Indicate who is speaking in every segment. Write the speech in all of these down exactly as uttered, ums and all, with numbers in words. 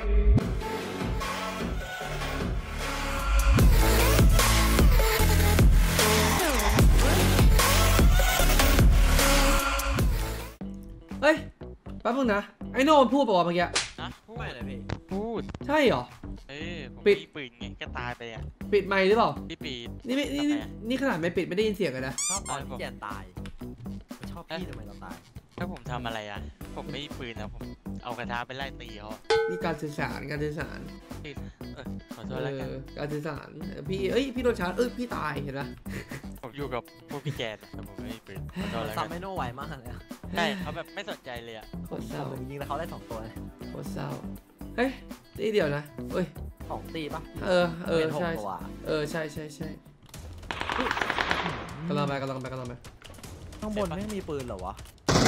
Speaker 1: เฮ้ยแป๊บนึงนะไอ้โน่พูดบอกเมื่อกี้
Speaker 2: นะพูดอะไรพี่พูด
Speaker 1: ใช่เหรอ
Speaker 2: เออปิดปืนไงก็ตายไปอ่ะ
Speaker 1: ปิดไมค์หรือเปล่า
Speaker 2: พี่ปิด
Speaker 1: นี่ไม่นี่นี่ขนาดไม่ปิดไม่ได้ยินเสียงเลยนะ
Speaker 3: ชอบตอนพี่แจนตายชอบพี่ทำไมเราตาย
Speaker 2: ถ้าผมทำอะไรอ่ะผมไม่ปืนนะผมเอากระทะไปไล่ตีเขา
Speaker 1: นี่การสื่อสารการสื่อสาร
Speaker 2: ขอโทษแล้วกัน
Speaker 1: การสื่อสารพี่เอ้ยพี่โดนชาร์จเอ้ยพี่ตายเห็นไหม
Speaker 2: ผมอยู่กับพวกพี่แกนแต่ผมไม่ปืน
Speaker 3: ซัมไม่โน่ไวมากเลย
Speaker 2: ใช่เขาแบบไม่สนใจเลยอ่ะ
Speaker 1: โคตรเศร้า
Speaker 3: ยิงแล้วเขาได้สองตัวเลย
Speaker 1: โคตรเศร้าเฮ้ยตีเดียวนะเฮ้ย
Speaker 3: สองตีปะ
Speaker 1: เออเออใช่เออใช่ใช่ใช่กำลังไปกำลังไปกำลังไป
Speaker 3: ข้างบนไม่มีปืนเหรอวะ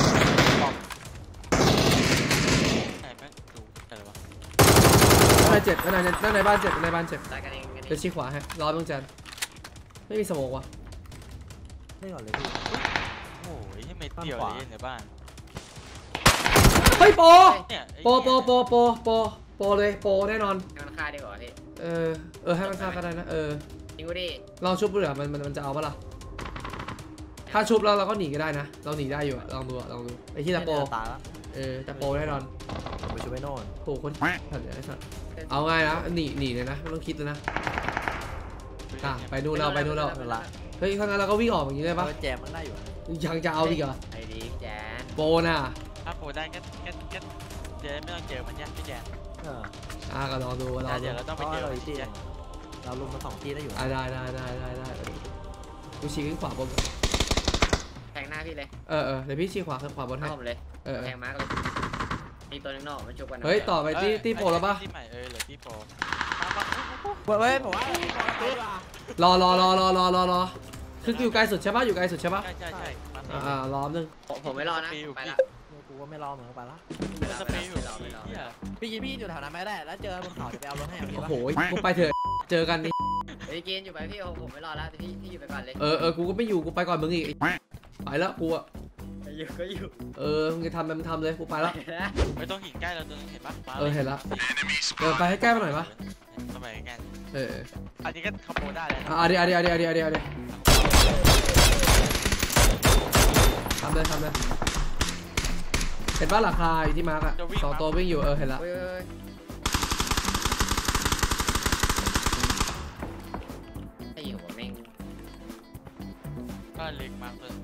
Speaker 2: ไหนแม่งดูอะไรวะ
Speaker 1: ข้างในเจ็บข้างในข้างในบ้านเจ็บในบ้านเจ็บเดี๋ยวชี้ขวาให้รอต้องจันไม่มีสมองวะ
Speaker 3: ไม่ก่อนเลยพี่
Speaker 2: โอ้ยยังไม่เดี่ยวเลยในบ้าน
Speaker 1: เฮ้ยโปโปโปโปโปโปโปเลยโปแน่นอน
Speaker 4: ให้มันฆ่าดีกว่าพี่
Speaker 1: เออเออให้มันฆ่าก็ได้นะเออ
Speaker 4: จริงกูดิ
Speaker 1: ลองชุบดูเหรอมันมันมันจะเอาปะล่ะถ้าชุบแล้วเราก็หนีก็ได้นะเราหนีได้อยู่ลองดูลองดูไอ้ที่ตะโป
Speaker 3: ตายแล้ว
Speaker 1: เออตะโปแน่นอน
Speaker 3: ไปช่วยโน่น
Speaker 1: โหคนถัดเลยไอ้สัตว์เอาง่ายนะหนีหนีเลยนะไม่ต้องคิดเลยนะอ่ะไปนู่นเราไปนู่นเราเฮ้ยข้างนั้นเราก็วิ่งออกอย่างนี้ได้ปะ
Speaker 3: แจมมันได้อยู่
Speaker 1: ยังจะเอาอีกเหรอ
Speaker 4: ไอ้ดิแจน
Speaker 1: โปน่ะ
Speaker 2: ถ้าโปได้ก็ก็ก็เดี๋ยวไม่ต้องเจอมันยากพี่แจน
Speaker 1: อ่ะก็ลองดูลองดู
Speaker 2: เดี๋ยวเราต้องไปเจอที่
Speaker 3: เราลงมาสองที่ได้อยู่
Speaker 1: ได้ได้ได้ได้ได้กูชี้ขึ้นขวาบน
Speaker 4: แทงหน้าพี่เลย
Speaker 1: เออเออเดี๋ยวพี่ชี้ขวาขึ้นขวาบนให้
Speaker 4: ผมเลยเออแทงมาร์กเลยมีตัวนึงนอกมันจุกกัน
Speaker 1: เฮ้ยต่อไปที่ที่โปแล้วปะ
Speaker 2: ที่ใหม่เออเหลือที่โป
Speaker 3: เฮ้ยผมว่าร
Speaker 1: อรอรอรอรอรอรอคืออยู่ไกลสุดใช่ปะอยู่ไกลสุดใช่ปะ
Speaker 2: ใช่ใช่ใช่
Speaker 1: อ่ารอนึง
Speaker 4: ผมไม่รอนะไปละ
Speaker 3: กูก็ไม่รอเหมือนกันไปละ
Speaker 2: สเปย์อยู่
Speaker 3: พี่กินพี่อยู่แถวนั้นไม่ได้แล้วเจอบนเขาจะไปเอารถให้
Speaker 1: โอ้โหกูไปเถอะเจอกันนี่
Speaker 4: เฮ้ยกินอยู่ไปพี่ผมไม่รอแล้วพี่พี่อยู่ไปก่อนเลย
Speaker 1: เออเออกูก็ไม่อยู่กูไปก่อนมึงอีกไปแล้วกูอะ
Speaker 4: อยู่ก็อยู่
Speaker 1: เออมึงจะทำมึงทำเลยกูไปแล้ว
Speaker 2: ไม่ต้องหินใกล้เราตัวนึงเห็นปะ
Speaker 1: เออเห็นแล้วเออไปให้ใกล้มาหน่อยปะ
Speaker 2: ทำไมใกล้
Speaker 1: เออ
Speaker 2: อันนี้ก็ขโมยได้เลย
Speaker 1: อ่ะเดี๋ยวเดี๋ยวเดี๋ยวเดี๋ยวเดี๋ยวเดี๋ยวทำเลยทำเลยเห็นว่าราคาอยู่ที่มาร์กอะสองตัววิ่งอยู่เออเห็นแล้ว
Speaker 4: ไอ้หัวแม่ง
Speaker 2: ก็เล็กมากเลย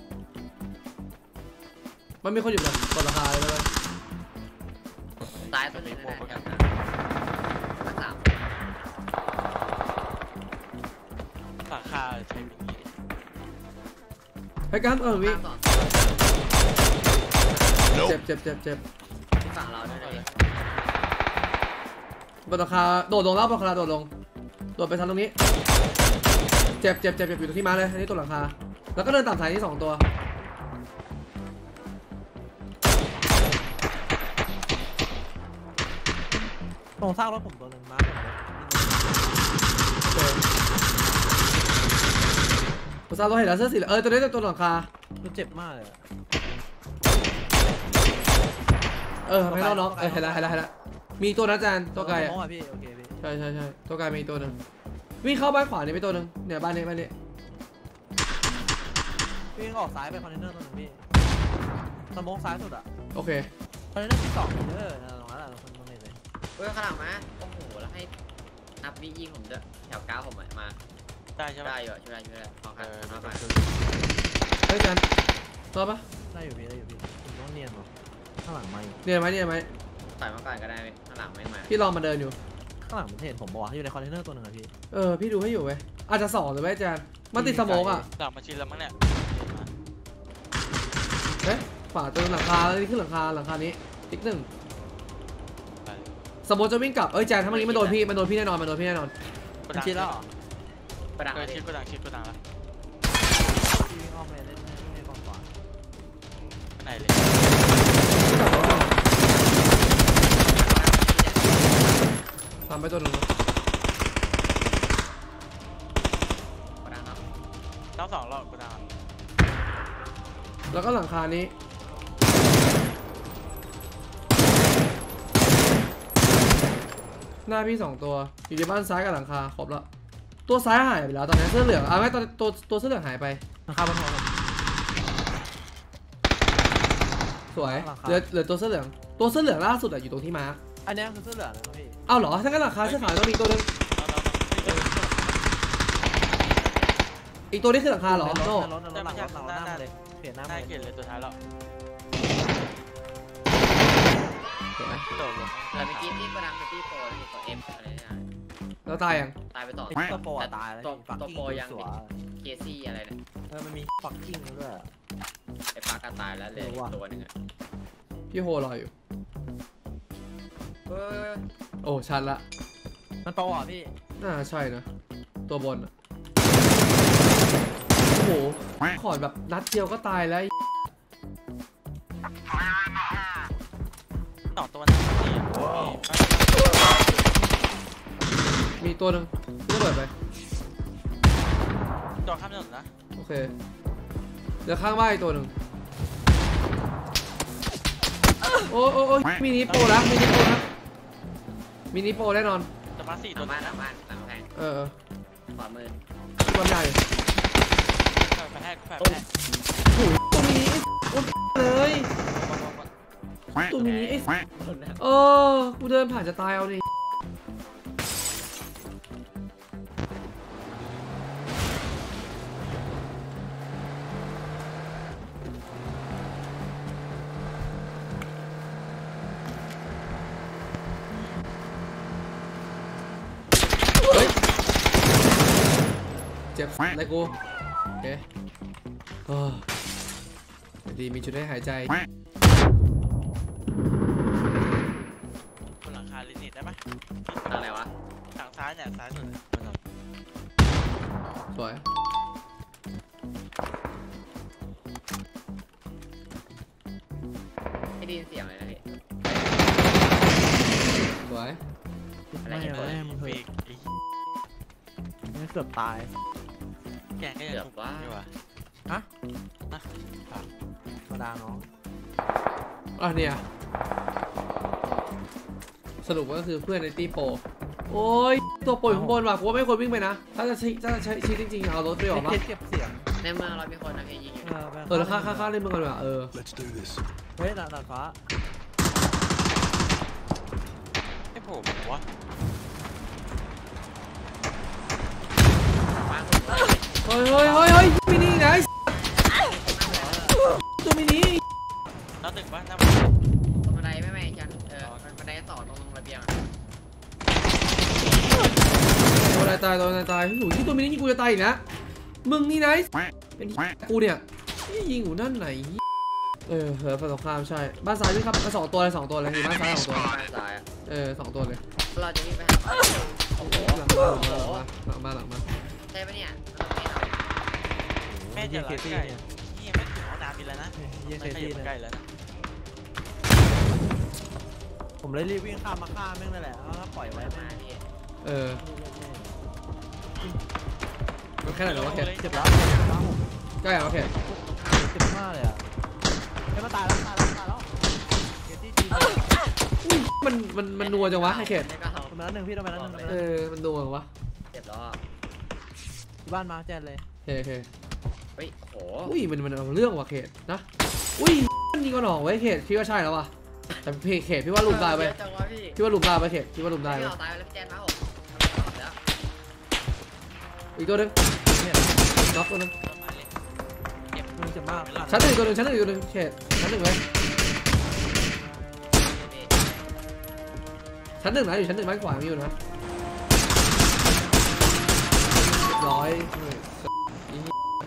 Speaker 1: มันมีคนอยู่นะกดราคาเลยนะ
Speaker 4: ตายตัวนึงนะสาม
Speaker 2: ราคาใช้เป็นยี่
Speaker 1: ไปกันเออวิเจ็บเจ็บเจ็บเจ็บ
Speaker 4: ที่ฝั่งเราด้วยเลย
Speaker 1: บนราคาโดดลงแล้วบนราคาโดดลงโดดไปทางตรงนี้เจ็บเจ็บเจ็บเจ็บอยู่ตรงที่มาเลยอันนี้ตัวหลังคาแล้วก็เดินตามสายนี้สองตัว
Speaker 3: ตรงสร้างรถผมตัวหนึ่งมา
Speaker 1: ผมสร้างรถเห็นแล้วเสื้อสีเออตัวนี้ตัวหลังคา
Speaker 3: มันเจ็บมากเลย
Speaker 1: เออไม่ต้องน็อกเออเห็นแล้วเห็นแล้วเห็นแล้วมีตัวนะจานตัวไก่ใช่ใช่ใช่ตัวไก่มีตัวหนึ่งวิ่งเข้าบ้านขวานี่ไปตัวหนึ่งเนี่ยบ้านนี้บ้านนี้
Speaker 3: วิ่งออกซ้ายไปคอนเทนเนอร์ตัวหนึ่งพี่สมองซ้ายสุดอ่ะ
Speaker 1: โอเค
Speaker 3: คอนเทนเนอร์ที่สองเออตรงนั้นแหละคนตรงนี้เลย
Speaker 4: เฮ้ยข้างหลังมาโอ้โหแล้วให้นับวิยิงผมด้วยแถวก้าวผมมา
Speaker 2: ได้ใช่ไหม
Speaker 4: ได้อยู่ช่วยได้ช่วยได้ของใครมาไป
Speaker 1: เฮ้ยจานตัวปะ
Speaker 3: ได้อยู่พี่ได้อยู่พี่ผมต้องเนียนหรอข้างหลังมาอยู่
Speaker 1: เนียนไหมเนียนไหม
Speaker 4: ต่อยมาก่อนก็ได้ข้างหลังไม่มา
Speaker 1: พี่ลองมาเดินอยู่
Speaker 3: ข้างหลังมันเห็นผมบอกว่าอยู่ในคอนเทนเนอร์ตัวหนึ่งอะพี่
Speaker 1: เออพี่ดูให้อยู่ไหมอาจจะสองหรือไม่จานมันติดสมองอ่ะ
Speaker 2: หลังมาชินแล้วมั้งเนี่ย
Speaker 1: เฮ้ยฝาตัวหลังคาแล้วนี่ขึ้นหลังคาหลังคานี้ติ๊กหนึ่งสมมติจะวิ่งกลับเอ้ยแจนถ้าเมื่อกี้มันโดนพี่มันโดนพี่แน่นอนมันโดนพี่แน่นอน
Speaker 3: มันชิดแล้ว
Speaker 4: กระดัง
Speaker 2: ชิดกระดังชิดกระดังแล้ว
Speaker 3: วิ่งอ้อมไปเล่นเล่นกองขวา
Speaker 2: ไหนเลย
Speaker 1: ทำไปตัวหนึ่ง
Speaker 2: ทั้งสองรอบกระดัง
Speaker 1: แล้วก็หลังคานี้หน้าพี่สองตัวอยู่ในบ้านซ้ายกับหลังคาครบแล้วตัวซ้ายหายไปแล้วตอนนี้เสื้อเหลืองอ่ะไม่ตัวตัวตัวเสื้อเหลืองหายไป
Speaker 3: ราคาบนหัวผม
Speaker 1: สวยเหลือเหลือตัวเสื้อเหลืองตัวเสื้อเหลืองล่าสุดอะอยู่ตรงที่มาร์ค
Speaker 3: อันนี้คือเสื้อเหลืองนะครับพี่
Speaker 1: อ้าวเหรอถ้างั้นหลังคาเสื้อขาวต้องมีตัวนึง
Speaker 2: เอาเราไม่เจอ
Speaker 1: อีกตัวนี้คือหลังคาเหรอ
Speaker 3: ใน
Speaker 1: โน่
Speaker 3: รถในรถในรถหลังรถหลังหน้ามาเลยเปลี่ยนหน้า
Speaker 2: หน้า
Speaker 3: มา
Speaker 2: เขียนเลยตัวท้ายแล้ว
Speaker 1: สวย
Speaker 2: โดดลง
Speaker 4: แต่เมื่อกี้ที่กระดังเป็นที่โปรที่ตัวเอ็มอะไรเนี่ย
Speaker 1: แล้วตายยัง
Speaker 4: ตายไปต่อ
Speaker 3: ตัวโปรตายแล้ว
Speaker 4: ตัว
Speaker 3: ฟัก
Speaker 4: ตัว
Speaker 3: กิ้ง
Speaker 4: โปรยัง
Speaker 3: สว
Speaker 4: เคซี่อะไรเนี่ย
Speaker 3: เออมันมีฟักกิ้งด้วย
Speaker 4: ไอ้ปาร์กตายแล้วเลยตัวหนึ่งอ่ะ
Speaker 1: พี่โฮรออยู่
Speaker 4: เออ
Speaker 1: โอ้ชันละ
Speaker 3: มันโปรอ่ะพี่
Speaker 1: น่าใช่นะตัวบนอะโอ้โหขอดแบบนัดเดียวก็ตายแล้ว
Speaker 2: สองตัวนั้นนี่
Speaker 1: มีตัวหนึ่งที่ระเบิดไป
Speaker 2: จอข้ามถนนนะ
Speaker 1: โอเคเดี๋ยวข้างบ้านอีกตัวหนึ่งโอ้โอ้โอ้มินิโปรแล้วมินิโปรนะมินิโปรแน่นอน
Speaker 2: จะมาสี่
Speaker 4: หลั
Speaker 2: ตัว
Speaker 4: งบ้านหลังบ้านหลังแพง
Speaker 1: เออ
Speaker 4: ขวามือ
Speaker 1: ความใหญ่
Speaker 2: แพ้แพ้แพ้
Speaker 1: โอ้โหตัวมินิโอ้เลยตัวมินิไอ้เออกูเดินผ่านจะตายเอาดิเจ็บอะไรกูโอเคเออดีมีชุดให้หายใจ
Speaker 2: บนหลังคาลินิตได้ไหม
Speaker 4: ทางไหนวะ
Speaker 2: ทางซ้ายเนี่ยซ้ายสุด
Speaker 1: สวย
Speaker 4: ไม่ได้ยินเสียงเลยนะพี่
Speaker 1: สวย
Speaker 4: อะไร
Speaker 3: ไม่
Speaker 4: เงี้ย
Speaker 3: ไม่มึง
Speaker 2: เบ
Speaker 3: เฮ้
Speaker 2: ร
Speaker 3: ย
Speaker 2: ก
Speaker 3: ไม่เกือบตาย
Speaker 2: แกก็ยังถูกอยู่ว่ะ
Speaker 3: ฮะนะธรรมดาน้อง
Speaker 1: อ่ะเนี่ยสรุปก็คือเพื่อนในตีโปรโอ้ยตัวโปรอยู่ข้างบนว่ะกูว่าไม่ควรวิ่งไปนะถ้าจะใช้ถ้าจะใช้ชีวิตจริงๆเอารถไปออกมา
Speaker 3: เก็บเก็บเสียง
Speaker 4: ในเมืองเรามีคนนะพี่ยิงอยู่
Speaker 3: เออ
Speaker 1: เออแล้วค่าค่าค่าเล่นมึงกันว่ะเออ
Speaker 5: Let's do this.
Speaker 3: เฮ้ยดาดฟ้า
Speaker 2: ไม่โผล่วะ
Speaker 4: บ้านผมเลย
Speaker 1: เฮ้ยเฮ้ยเฮ้ยเฮ้ยมินิไหนตัวมินิ
Speaker 2: น้าตึกปะน้า
Speaker 4: ตรงบันไดไม่ไม่ฉันเออบันไดต่อตรงระเบียง
Speaker 1: ตัวอะไรตายตัวอะไรตายโอ้ยที่ตัวมินิยิงกูจะตายอีกนะมึงนี่ไนท์เป็นกูเนี่ยยิงอยู่นั่นไหนเออเฮ้ยฝั่งตรงข้ามใช่บ้านซ้ายด้วยครับมาสองตัวเลยสองตัวเลยมีบ้านซ้ายสองตัว
Speaker 4: บ้านซ้ายอ่ะ
Speaker 1: เออสองตัวเลย
Speaker 4: เราจะวิ่งไปหาบ้านโอ้โห
Speaker 1: หลังมาหลังมาหลังมาหลังมา
Speaker 4: ใช่ปะเนี่ยเราไม่เอา
Speaker 2: แม่
Speaker 3: เยี่
Speaker 2: จะ
Speaker 3: ยเค
Speaker 2: รัก
Speaker 3: ซี่
Speaker 2: ไก่
Speaker 3: เนี่ย
Speaker 2: นี่ไม่ถึงห้องน้ำอีกแล้วนะ
Speaker 3: เยี่ยเค
Speaker 2: ไม่ข
Speaker 3: ซี่
Speaker 2: ยับ
Speaker 3: เนี่ย
Speaker 2: ใกล้แล้วนะ
Speaker 3: ผมเลยรีบวิ่งข้ามมาฆ่าแม่งนั่นแหละแล้วก็ปล่อยไว้
Speaker 4: มา
Speaker 3: แม่ง
Speaker 4: พี่
Speaker 1: เออมันแค่ไหนหรอวะเขต
Speaker 3: เจ็บแล้วเจ็บแล้วผม
Speaker 1: ใกล้เหรอเขต
Speaker 3: เจ็บมากเลยอ่ะเฮ้ยมาตายแล้วตายแล้วตายแล้วเคซี่จี
Speaker 1: อุ้ยมันมันมันนัวจังวะไอเขต
Speaker 4: นี่ก็เอา
Speaker 3: ทำไมนั้นหนึ่งพี่ทำไมนั้นหนึ่ง
Speaker 1: เออมันนัวจังวะ
Speaker 4: เจ็บแล้ว
Speaker 3: ที่บ้านมาแจนเลย
Speaker 1: โอเคโอเค
Speaker 4: เฮ้ยโห
Speaker 1: อุ้ยมันมันเอาเรื่องว่ะเขตนะอุ้ยมันยิงกระหน่องไว้เขตพี่ว่าใช่แล้วว่ะแต่พี่เขตพี่ว่าลุมได้ไป
Speaker 4: จังวะพี่
Speaker 1: พี่ว่าลุมได้ไปเขตพี่ว่าลุมได้
Speaker 4: ไม่
Speaker 1: ไป
Speaker 4: เอาตายแล้วพี่แจนมาผมแล้ว
Speaker 1: อีกตัวหนึง
Speaker 3: เนี่ย
Speaker 1: น็อกตัวหนึง
Speaker 2: ต้นไม้เล็ก
Speaker 3: มันเจ็บมาก
Speaker 1: ชั้นหนึ่งตัวหนึงชั้นหนึ่งตัวหนึงเขตชั้นหนึ่งเลยชั้นหนึ่งนะอยู่ชั้นหนึ่งบ้านขวามีอยู่นะเรียบร้อยเฮ้ยอี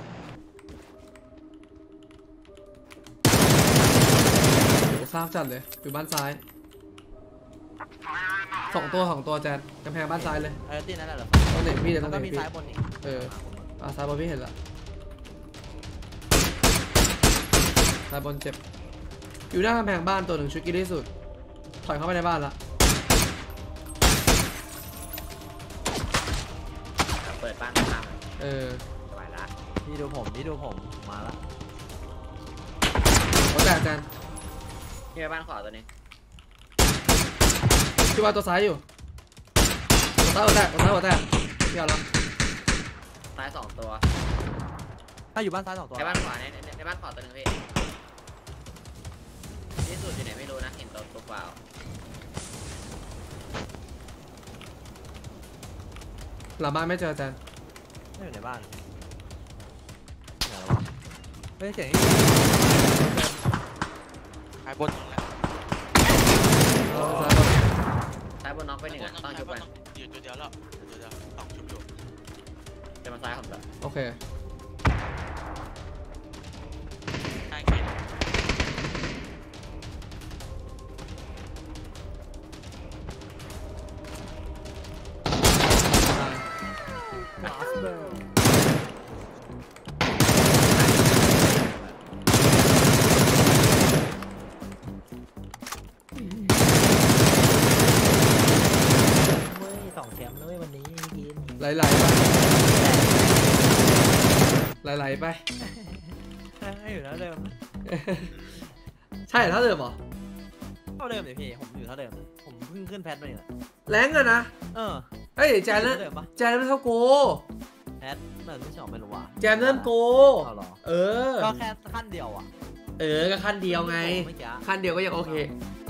Speaker 1: โหทราบจัดเลยอยู่บ้านซ้ายสองตัวสองตัวแจนกำแพงบ้านซ้ายเลย
Speaker 3: เออตีนั่นแหละเหรอ
Speaker 1: ต้องเห็นพี่เลย
Speaker 3: แล้
Speaker 1: ต้
Speaker 3: ว
Speaker 1: อง
Speaker 3: ก็
Speaker 1: เห็น
Speaker 3: มี
Speaker 1: พี่
Speaker 3: ซ้ายบนอีก
Speaker 1: เอออ่าซ้ายบนพี่เห็นละซ้ายบนเจ็บอยู่หน้ากำแพงบ้านตัวหนึ่งชุดกินที่สุดถอยเข้าไปในบ้านละ
Speaker 4: เปิดบ้านตาม
Speaker 1: เออ
Speaker 4: สบายละ
Speaker 3: พี่ดูผมพี่ดูผมมาแล้ว
Speaker 1: โอ้แต่แจน
Speaker 4: ที่ไปบ้านขวาตัวนี้
Speaker 1: พี่ว่าตัวซ้ายอยู่ตายหัวแตกตายหัวแตกเดี๋ยวแล้ว
Speaker 4: ซ้ายสองตัว
Speaker 3: ถ้าอยู่บ้านซ้ายสองตัว
Speaker 4: ในบ้านขวาในในในบ้านขวาตัวหนึงพี่ที่สุดอยู่ไหนไม่รู้นะเห็นตัวตัวเปล่า
Speaker 1: หลังบ้านไม่เจอแจน
Speaker 3: ไม่อยู่ในบ้านไหนวะไม่ได้เสียงนี่
Speaker 2: หายบนตรงแล้ว
Speaker 1: ซ้ายบน
Speaker 4: ซ้ายบนน็อกไปหนึ่งอะต้องชุบไป
Speaker 2: อยู่ตัวเดียวแล้วตัวเดียวต้องชุบอยู่
Speaker 4: จะมาซ้ายผมเหรอ
Speaker 1: โอเค
Speaker 2: ใช่เกม
Speaker 1: ตาย
Speaker 3: ลาสเบอร์เว้ยสองแชมป์เลยวันนี้กิน
Speaker 1: ไหลๆไปไหลๆไป
Speaker 3: ให้อยู่เท่าเดิมนะ
Speaker 1: ใช่เท่าเดิมเหรอ
Speaker 3: เท่าเดิมเลยพี่ผมอยู่เท่าเดิมผมเพิ่งขึ้นแพทมาเนี่ย
Speaker 1: แรงอะนะ
Speaker 3: เออ
Speaker 1: เอ้ยแจนเริ่ม
Speaker 3: เท่าเดิมปะ
Speaker 1: แจนเริ่มเท่าโก
Speaker 3: แพทมันไม่ใช่หรอไม่รู้ว่ะ
Speaker 1: แจนเริ่มโก
Speaker 3: เอาเหรอ
Speaker 1: เออ
Speaker 3: ก็แค่ขั้นเดียวอ่ะ
Speaker 1: เออก็ขั้นเดียวไง
Speaker 3: เมื่อกี้
Speaker 1: ขั้นเดียวก็ยังโอเค
Speaker 3: เ